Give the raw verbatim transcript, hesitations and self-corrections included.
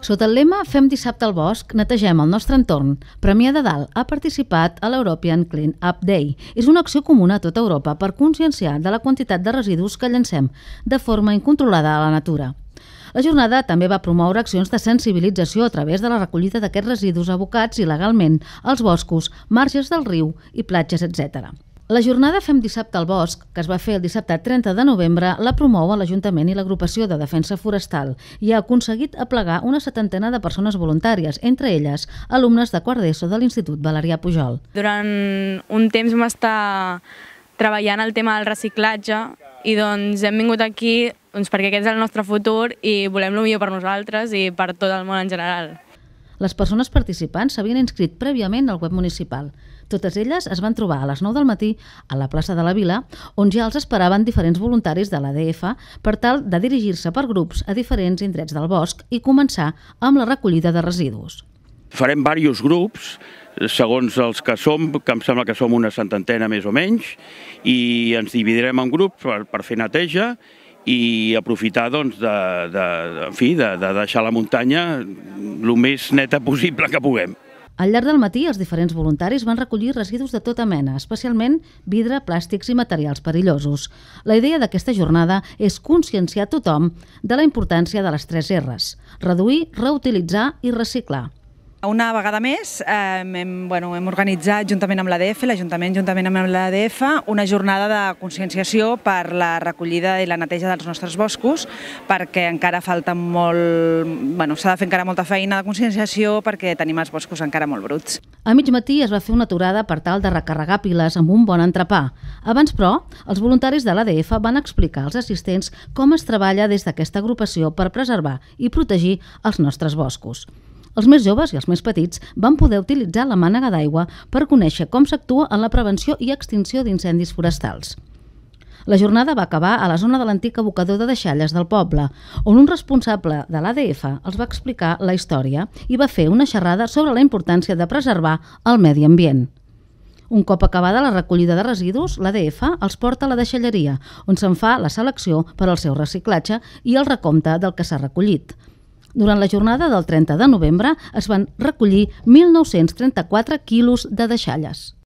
Sota el lema Fem dissabte al bosc, netegem el nostre entorn, Premià de Dalt ha participat a l'European Clean Up Day. És una acció comuna a tota Europa per conscienciar de la quantitat de residus que llancem de forma incontrolada a la natura. La jornada també va promoure accions de sensibilització a través de la recollida d'aquests residus abocats il·legalment als boscos, marges del riu i platges, etcètera. La jornada Fem dissabte al bosc, que es va fer el dissabte trenta de novembre, la promou l'Ajuntament i l'Agrupació de Defensa Forestal i ha aconseguit aplegar una setantena de persones voluntàries, entre elles alumnes de quart d'ESO de l'Institut Valerià Pujol. Durant un temps vam estar treballant el tema del reciclatge i doncs hem vingut aquí doncs, perquè aquest és el nostre futur i volem el millor per nosaltres i per tot el món en general. Les persones participants s'havien inscrit prèviament al web municipal. Totes elles es van trobar a les nou del matí a la plaça de la Vila, on ja els esperaven diferents voluntaris de l'A D F per tal de dirigir-se per grups a diferents indrets del bosc i començar amb la recollida de residus. Farem diversos grups, segons els que som, que em sembla que som una cententena més o menys, i ens dividirem en grups per, per fer neteja i aprofitar doncs, de, de, en fi, de, de deixar la muntanya el més neta possible que puguem. Al llarg del matí, els diferents voluntaris van recollir residus de tota mena, especialment vidre, plàstics i materials perillosos. La idea d'aquesta jornada és conscienciar tothom de la importància de les tres erres: reduir, reutilitzar i reciclar. Una vegada més eh, hem, bueno, hem organitzat juntament amb l'A D F, l'Ajuntament juntament amb l'A D F, una jornada de conscienciació per la recollida i la neteja dels nostres boscos, perquè encara falta molt, bueno, s'ha de fer encara molta feina de conscienciació perquè tenim els boscos encara molt bruts. A mig matí es va fer una aturada per tal de recarregar piles amb un bon entrepà. Abans, però, els voluntaris de l'A D F van explicar als assistents com es treballa des d'aquesta agrupació per preservar i protegir els nostres boscos. Els més joves i els més petits van poder utilitzar la mànega d'aigua per conèixer com s'actua en la prevenció i extinció d'incendis forestals. La jornada va acabar a la zona de l'antic abocador de deixalles del poble, on un responsable de l'A D F els va explicar la història i va fer una xerrada sobre la importància de preservar el medi ambient. Un cop acabada la recollida de residus, l'A D F els porta a la deixalleria, on se'n fa la selecció per al seu reciclatge i el recompte del que s'ha recollit. Durant la jornada del trenta de novembre es van recollir mil nou-cents trenta-quatre quilos de deixalles.